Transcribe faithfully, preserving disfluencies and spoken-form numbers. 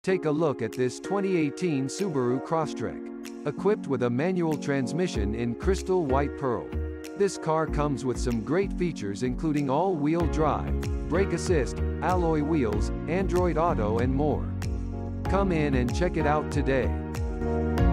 Take a look at this twenty eighteen Subaru Crosstrek. Equipped with a manual transmission in crystal white pearl. This car comes with some great features including all-wheel drive, brake assist, alloy wheels, Android Auto and more. Come in and check it out today.